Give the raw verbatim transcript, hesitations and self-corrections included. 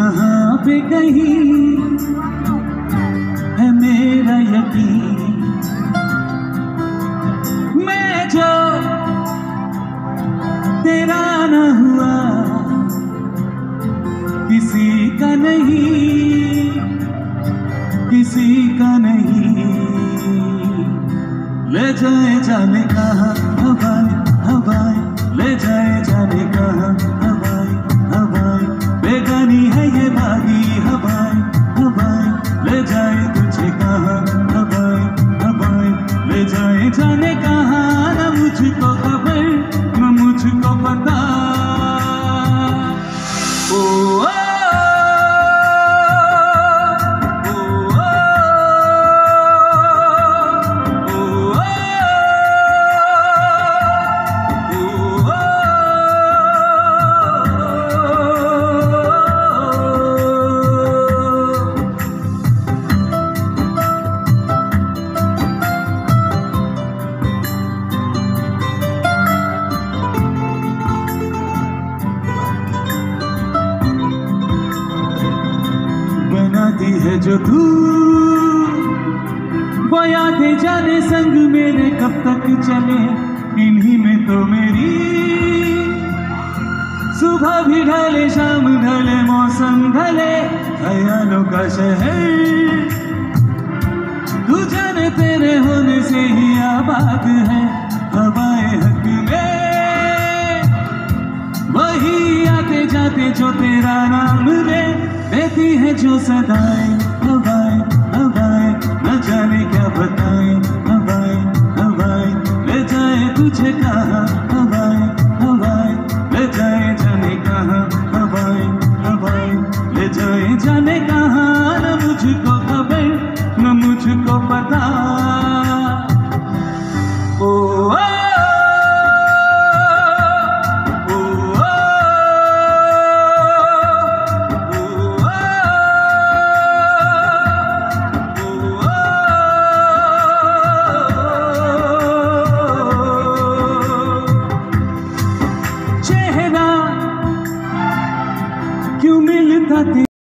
जहाँ पे कहीं है मेरा यकीन, मैं जो तेरा न हुआ किसी का नहीं, किसी का नहीं। ले जाए जाने कहाँ हवाएं हवाएं, ले जाए जाने कहाँ हवाएं हवाएं, बेगानी है ये बागी हवाएं हवाएं, ले जाए तुझे कहाँ हवाएं हवाएं, ले जाए जाने कहाँ। न मुझको खबर न मुझको पता। ओ बनाती है जो तू वो यादें जाने संग मेरे कब तक चले, इन्हीं में तो मेरी सुबह भी ढले शाम ढले मौसम ढले, ख्यालों का शहर तू जाने तेरे होने से ही आबाद है। हवाएं हक में वही आते जाते जो तेरा नाम ले, देती है जो सदाएं हवाएं हवाएं, न जाने क्या बताएं हवाएं हवाएं, ले जाए तुझे कहाँ